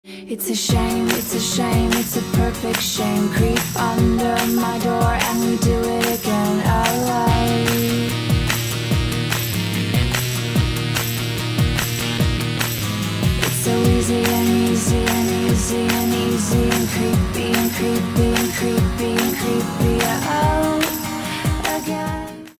It's a shame, it's a shame, it's a perfect shame. Creep under my door and we do it again, alright. It's so easy and easy and easy